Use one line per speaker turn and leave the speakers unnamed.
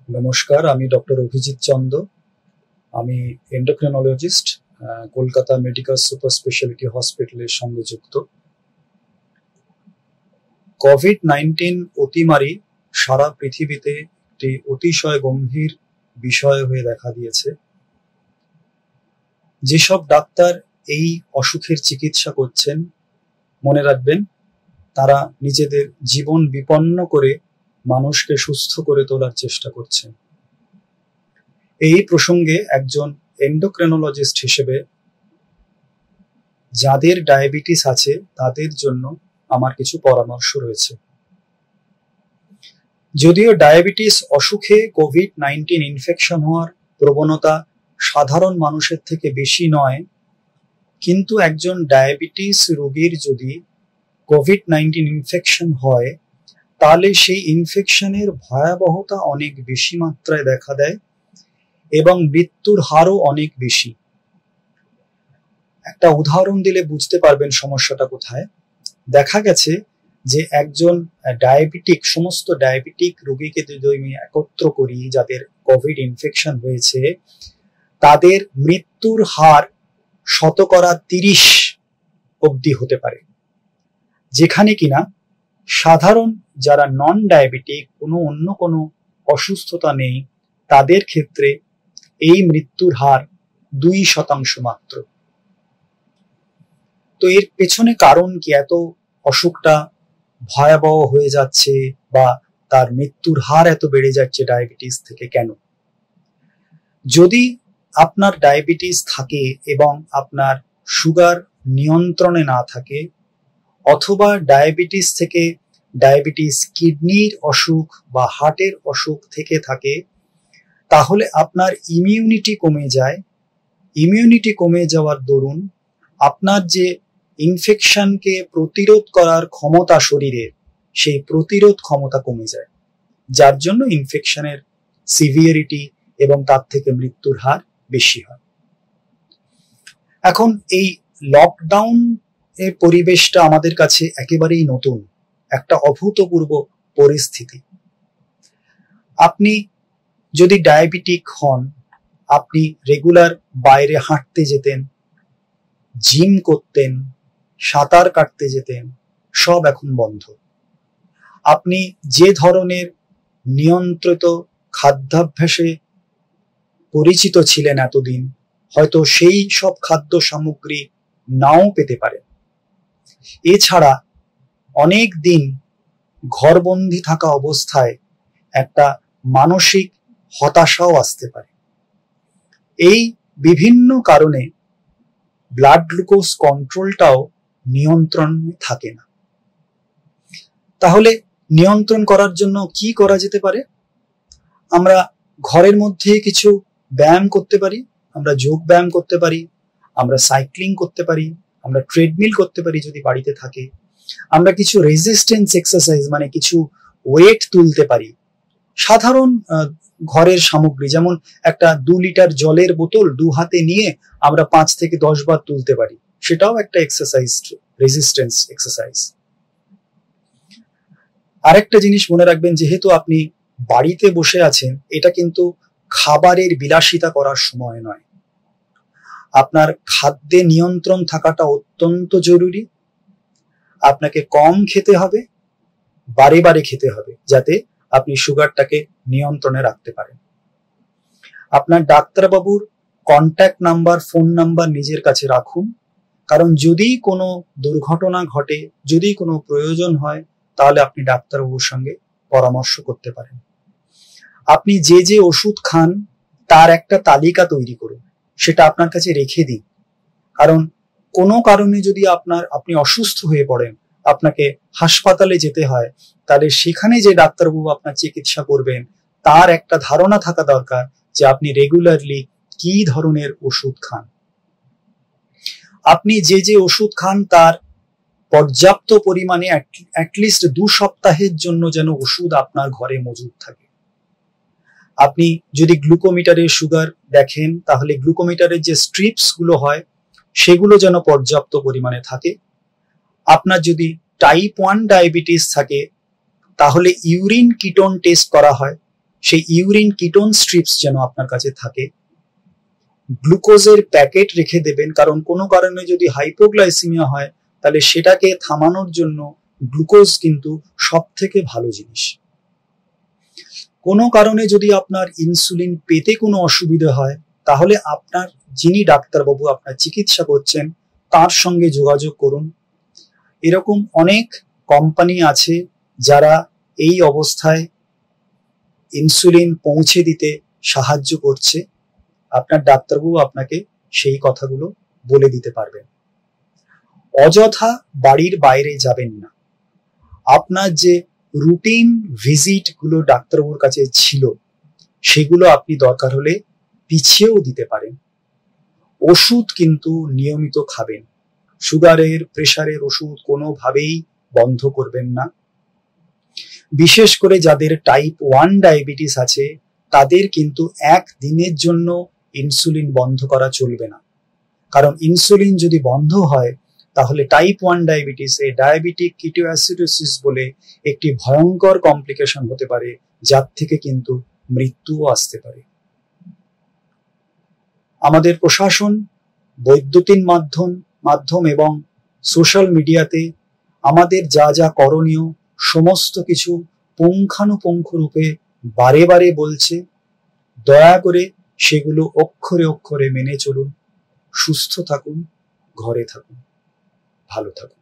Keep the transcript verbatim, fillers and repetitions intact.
নমস্কার, আমি ডক্টর অভিজিৎ চন্দ। আমি endocrinologist, Kolkata medical super speciality হসপিটালের সঙ্গে যুক্ত। কোভিড নাইন্টিন অতিমারি সারা পৃথিবীতে একটি অতিশয় গম্ভীর বিষয় হয়ে দেখা দিয়েছে। যেসব ডাক্তার এই অসুখের চিকিৎসা করছেন, মনে রাখবেন তারা নিজেদের জীবন বিপন্ন করে মানুষকে সুস্থ করে তোলার চেষ্টা করছেন। এই প্রসঙ্গে একজন এন্ডোক্রিনোলজিস্ট হিসেবে যাদের ডায়াবেটিস আছে তাদের জন্য আমার কিছু পরামর্শ রয়েছে। যদিও ডায়াবেটিস অসুখে কোভিড নাইন্টিন ইনফেকশন হওয়ার প্রবণতা সাধারণ মানুষের থেকে বেশি নয়, কিন্তু একজন ডায়াবেটিস রোগীর যদি কোভিড নাইন্টিন ইনফেকশন হয় তাহলে সেই ইনফেকশনের ভয়াবহতা অনেক বেশি মাত্রায় দেখা দেয় এবং মৃত্যুর হারও অনেক বেশি। একটা উদাহরণ দিলে বুঝতে পারবেন সমস্যাটা কোথায়। দেখা গেছে যে একজন ডায়াবেটিক সমস্ত ডায়াবেটিক রোগীকে যদি আমি একত্র করি যাদের কোভিড ইনফেকশন হয়েছে, তাদের মৃত্যুর হার শতকরা তিরিশ অবধি হতে পারে, যেখানে কিনা সাধারণ যারা নন ডায়াবেটিক, কোনো অন্য কোনো অসুস্থতা নেই, তাদের ক্ষেত্রে এই মৃত্যুর হার দুই শতাংশ মাত্র। তো এর পেছনে কারণ কি? এত অসুখটা ভয়াবহ হয়ে যাচ্ছে বা তার মৃত্যুর হার এত বেড়ে যাচ্ছে ডায়াবেটিস থেকে কেন? যদি আপনার ডায়াবেটিস থাকে এবং আপনার সুগার নিয়ন্ত্রণে না থাকে, অথবা ডায়াবেটিস থেকে ডায়াবেটিস কিডনির অসুখ বা হার্টের অসুখ থেকে থাকে, তাহলে আপনার ইমিউনিটি কমে যায়। ইমিউনিটি কমে যাওয়ার দরুন আপনার যে ইনফেকশনকে প্রতিরোধ করার ক্ষমতা শরীরের, সেই প্রতিরোধ ক্ষমতা কমে যায়, যার জন্য ইনফেকশনের সিভিয়ারিটি এবং তার থেকে মৃত্যুর হার বেশি হয়। এখন এই লকডাউন এর পরিবেশটা আমাদের কাছে একেবারেই নতুন, একটা অভূতপূর্ব পরিস্থিতি। আপনি যদি ডায়াবেটিক হন, আপনি রেগুলার বাইরে হাঁটতে যেতেন, জিম করতেন, সাঁতার কাটতে যেতেন, সব এখন বন্ধ। আপনি যে ধরনের নিয়ন্ত্রিত খাদ্যাভ্যাসে পরিচিত ছিলেন এতদিন, হয়তো সেই সব খাদ্য সামগ্রী নাও পেতে পারেন। এছাড়া অনেক দিন ঘরবন্দি থাকা অবস্থায় একটা মানসিক হতাশাও আসতে পারে। এই বিভিন্ন কারণে ব্লাড গ্লুকোজ কন্ট্রোলটাও নিয়ন্ত্রণে থাকে না। তাহলে নিয়ন্ত্রণ করার জন্য কি করা যেতে পারে? আমরা ঘরের মধ্যে কিছু ব্যায়াম করতে পারি, আমরা যোগ ব্যায়াম করতে পারি, আমরা সাইক্লিং করতে পারি, আমরা ট্রেডমিল করতে পারি যদি বাড়িতে থাকে, আমরা কিছু রেজিস্ট্যান্স এক্সারসাইজ মানে কিছু ওয়েট তুলতে পারি। সাধারণ ঘরের সামগ্রী, যেমন একটা দু লিটার জলের বোতল দু হাতে নিয়ে আমরা পাঁচ থেকে দশ বার তুলতে পারি, সেটাও একটা এক্সারসাইজ, রেজিস্ট্যান্স এক্সারসাইজ। আরেকটা জিনিস মনে রাখবেন, যেহেতু আপনি বাড়িতে বসে আছেন, এটা কিন্তু খাবারের বিলাসিতা করার সময় নয়। আপনার খাদ্যে নিয়ন্ত্রণ থাকাটা অত্যন্ত জরুরি। আপনাকে কম খেতে হবে, বারে বারে খেতে হবে, যাতে আপনি সুগারটাকে নিয়ন্ত্রণে রাখতে পারেন। আপনার ডাক্তারবাবুর কন্ট্যাক্ট নাম্বার, ফোন নাম্বার নিজের কাছে রাখুন, কারণ যদি কোনো দুর্ঘটনা ঘটে, যদি কোনো প্রয়োজন হয়, তাহলে আপনি ডাক্তারবাবুর সঙ্গে পরামর্শ করতে পারেন। আপনি যে যে ওষুধ খান তার একটা তালিকা তৈরি করুন, সেটা আপনার কাছে রেখে দিন। কারণ কোনো কারণে যদি আপনার আপনি অসুস্থ হয়ে পড়েন, আপনাকে হাসপাতালে যেতে হয়, তাহলে সেখানে যে ডাক্তারবাবু আপনার চিকিৎসা করবেন তার একটা ধারণা থাকা দরকার যে আপনি রেগুলারলি কি ধরনের ওষুধ খান। আপনি যে যে ওষুধ খান তার পর্যাপ্ত পরিমাণে অ্যাটলিস্ট দু সপ্তাহের জন্য যেন ওষুধ আপনার ঘরে মজুদ থাকে। আপনি যদি গ্লুকোমিটারের সুগার দেখেন, তাহলে গ্লুকোমিটারের যে স্ট্রিপস গুলো হয় সেগুলো যেন পর্যাপ্ত পরিমাণে থাকে। আপনার যদি টাইপ ওয়ান ডায়াবেটিস থাকে, তাহলে ইউরিন কিটোন টেস্ট করা হয়, সেই ইউরিন কিটোন স্ট্রিপস যেন আপনার কাছে থাকে। গ্লুকোজের প্যাকেট রেখে দেবেন, কারণ কোনো কারণে যদি হাইপোগ্লাইসিমিয়া হয় তাহলে সেটাকে থামানোর জন্য গ্লুকোজ কিন্তু সব থেকে ভালো জিনিস। কোনো কারণে যদি আপনার ইনসুলিন পেতে কোনো অসুবিধা হয় তাহলে আপনার যিনি ডাক্তারবাবু আপনার চিকিৎসা করছেন তার সঙ্গে যোগাযোগ করুন। এরকম অনেক কোম্পানি আছে যারা এই অবস্থায় ইনসুলিন পৌঁছে দিতে সাহায্য করছে। আপনার ডাক্তারবাবু আপনাকে সেই কথাগুলো বলে দিতে পারবেন। অযথা বাড়ির বাইরে যাবেন না। আপনার যে রুটিন ভিজিট গুলো ডাক্তারবাবুর কাছে ছিল সেগুলো আপনি দরকার হলে পিছিয়েও দিতে পারেন। ওষুধ কিন্তু নিয়মিত খাবেন। সুগারের, প্রেশারের ওষুধ কোনোভাবেই বন্ধ করবেন না। বিশেষ করে যাদের টাইপ ওয়ান ডায়াবেটিস আছে তাদের কিন্তু এক দিনের জন্য ইনসুলিন বন্ধ করা চলবে না, কারণ ইনসুলিন যদি বন্ধ হয় তাহলে টাইপ ওয়ান ডায়াবেটিসে ডায়াবেটিক কিটোঅ্যাসিডোসিস বলে একটি ভয়ঙ্কর কমপ্লিকেশন হতে পারে, যার থেকে কিন্তু মৃত্যুও আসতে পারে। আমাদের প্রশাসন, বৈদ্যুতিন মাধ্যম মাধ্যম এবং সোশ্যাল মিডিয়াতে আমাদের যা যা করণীয় সমস্ত কিছু পুঙ্খানুপুঙ্খ রূপে বারে বারে বলছে। দয়া করে সেগুলো অক্ষরে অক্ষরে মেনে চলুন। সুস্থ থাকুন, ঘরে থাকুন, ভালো থাকুন।